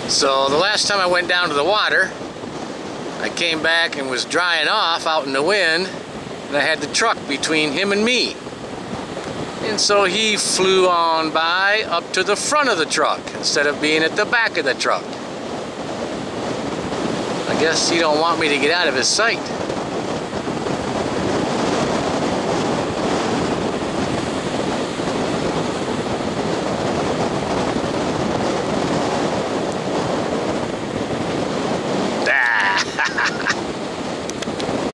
So the last time I went down to the water, I came back and was drying off out in the wind, and I had the truck between him and me. And so he flew on by up to the front of the truck instead of being at the back of the truck. I guess he don't want me to get out of his sight.